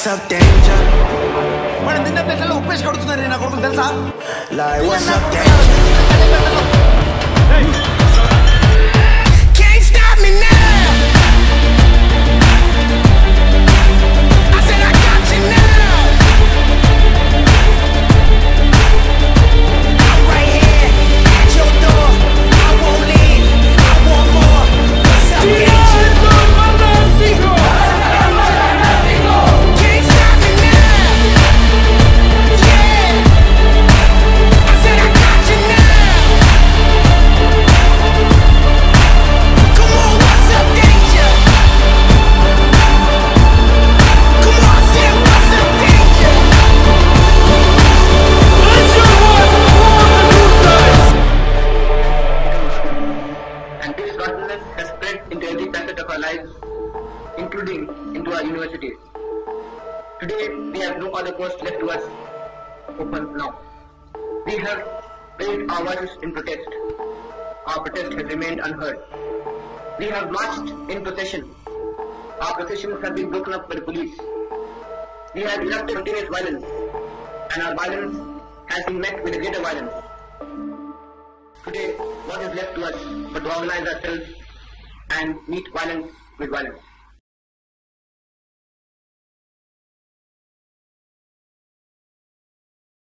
what's up, danger? Like, what's up, danger? Can't stop me now. I said I got you now. I'm right here at your door. I won't leave. I want more. What's up, danger? Including into our universities. Today, we have no other post left to us open now. We have raised our voices in protest. Our protest has remained unheard. We have marched in procession. Our processions have been broken up by the police. We have erupted continuous violence, and our violence has been met with a greater violence. Today, what is left to us but to organize ourselves and meet violence with violence.